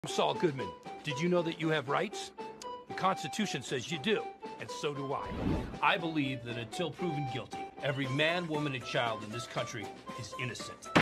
Saul Goodman, did you know that you have rights? The Constitution says you do, and so do I. I believe that until proven guilty, every man, woman, and child in this country is innocent.